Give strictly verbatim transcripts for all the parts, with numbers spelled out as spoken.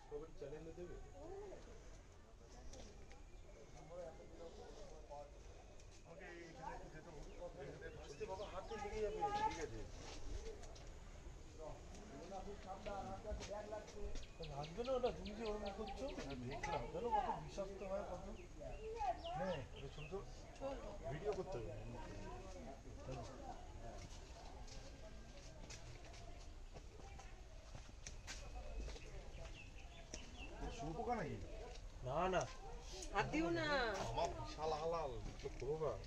সবাই চ্যানেলে দেবে আমাকে এখানে যেতে হবে আসতে বাবা হাতে লেগে যাবে ঠিক আছে লাগবে না ওটা তুমি যে ওরকম করছো দেখলাম জানো কত বিষাক্ত হয় কত হ্যাঁ ছোট ভিডিও করতে হবে শুয়োপোকা নাকি না না হাত দিও না আমার বিশাল হালাল তো করো না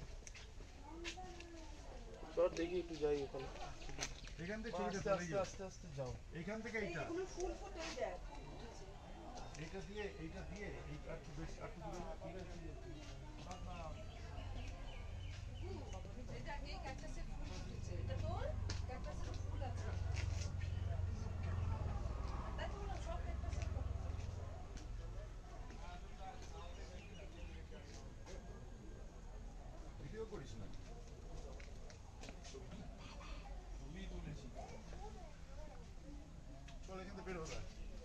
চল দেখি একটু যাই ওখানে এখান থেকে চলে যেতে আস্তে আস্তে আস্তে যাও এইখান থেকে এইটা এগুলো ফুল ফুটে দেখ এইটা দিয়ে এইটা দিয়ে এইটা একটু বেশ একটু দূরে ঠিক আছে না না এটা এই ক্যাকটাসের ফুল ফুটেছে এটা তোর ক্যাকটাসের ফুল আছে তাই তো সব ক্যাকটাসের ফুল ভিডিও করিস না ছবি তুলেছি চল এখান থেকে বের হয়ে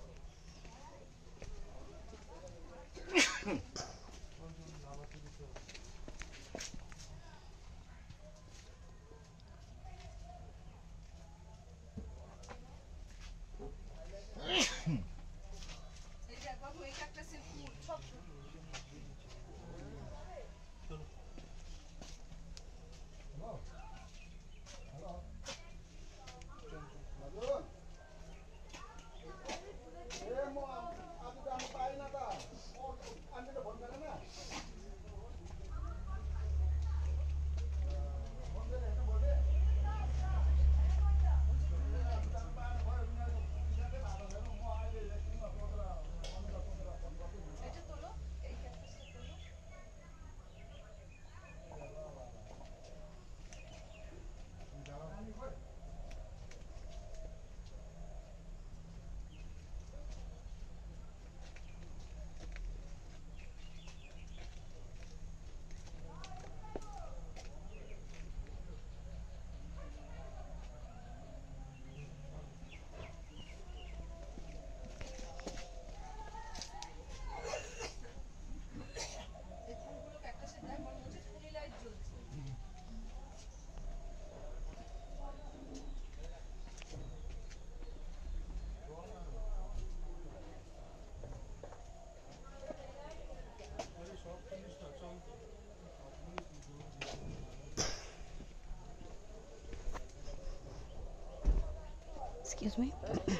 Excuse me.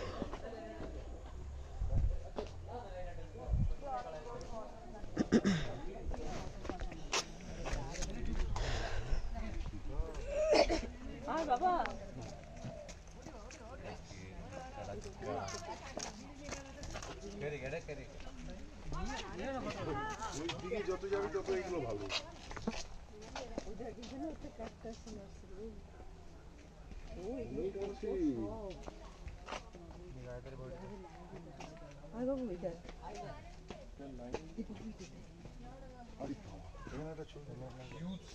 Hi, Baba. কেরে কেরে কেরে ওই দিকে যত যাবে তত এগুলো ভালো ওইটা কিন্তু হচ্ছে ক্যাকটাস নার্সারি ওই বলছি নিগাইদের বড় আই বাবু এটা আরে বাবা এখানে একটা ছোট হিউজ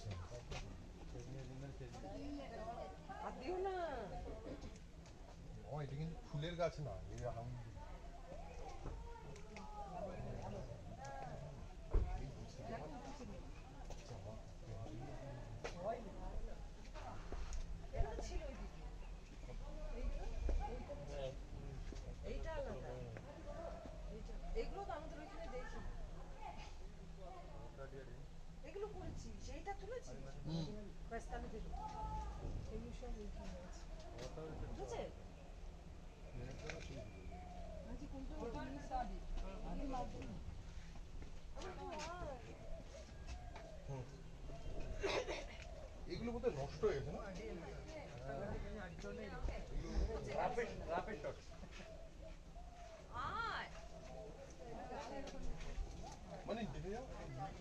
আদিও না ও এটা কিন্তু ফুলের গাছ না এই আম এগুলো তো আমাদের ওইখানে দেখি এগুলো করেছি সেইটা তুলেছি ব্যাস তাহলে দেখো এগুলো সব ওইখানে আছে বুঝেছে আজ কোনটা ওইখানে সাদি আগে লাগবে না এগুলো বোধহয় নষ্ট হয়ে গেছে না রাফেট রাফেট শট আয় মানে দেখে যাও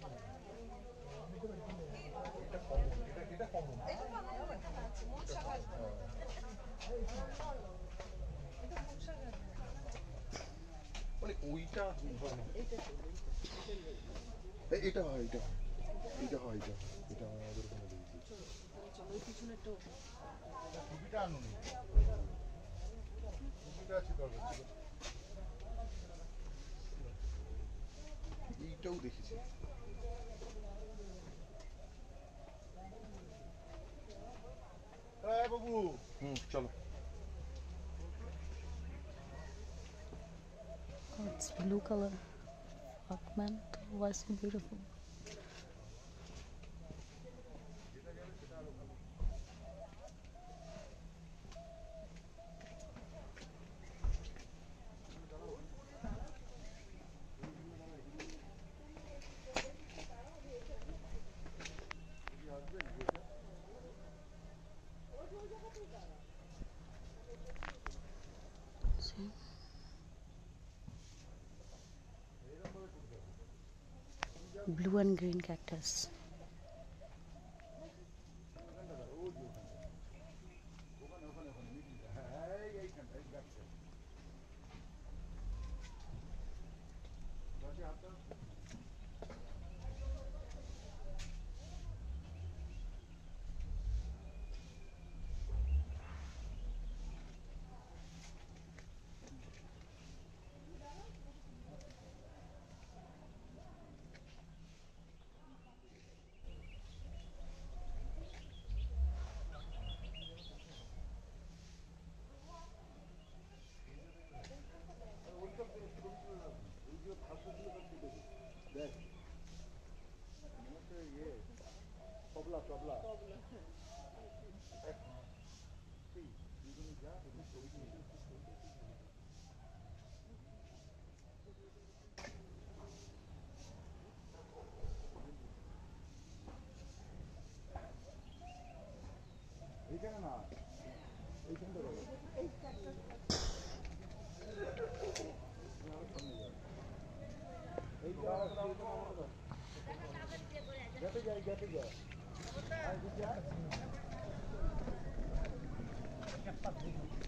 এটা কম এটা এটা কম এটা তো আমার ওইখানে আছে মোট শাক আছে এটা মোট শাক আছে মানে ওইটা এইটা এটা হয় এটা এটা হয় এটা এটা আমাদের ওখানে দেখি চলো ওই পিছনে একটু টুপিটা আনুনি টুপিটা আছে দরকার ছিল এইটাও দেখেছি। হ্যাঁ বাবু, হুম চলো। Oh, it's blue color. Fuck man, why so beautiful? See? Blue and green cactus. তবলা তবলা এইখানে না, এইখানটা বলো। গেতে যাই গেতে যাই আর